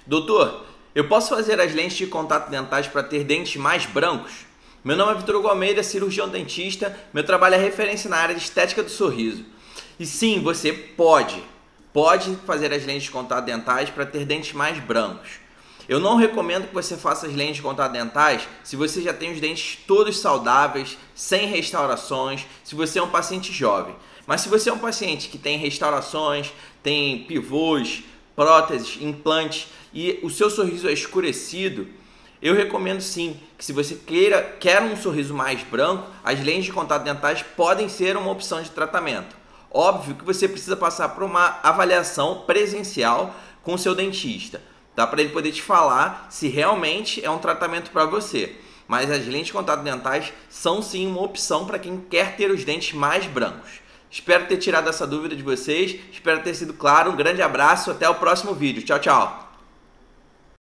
Doutor, eu posso fazer as lentes de contato dentais para ter dentes mais brancos? Meu nome é Vitor Hugo Almeida, cirurgião dentista, meu trabalho é referência na área de estética do sorriso. E sim, você pode fazer as lentes de contato dentais para ter dentes mais brancos. Eu não recomendo que você faça as lentes de contato dentais se você já tem os dentes todos saudáveis, sem restaurações, se você é um paciente jovem. Mas se você é um paciente que tem restaurações, tem pivôs, próteses, implantes e o seu sorriso é escurecido, eu recomendo sim que se você quer um sorriso mais branco, as lentes de contato dentais podem ser uma opção de tratamento. Óbvio que você precisa passar por uma avaliação presencial com o seu dentista, tá? Para ele poder te falar se realmente é um tratamento para você. Mas as lentes de contato dentais são sim uma opção para quem quer ter os dentes mais brancos. Espero ter tirado essa dúvida de vocês, espero ter sido claro. Um grande abraço, até o próximo vídeo. Tchau, tchau!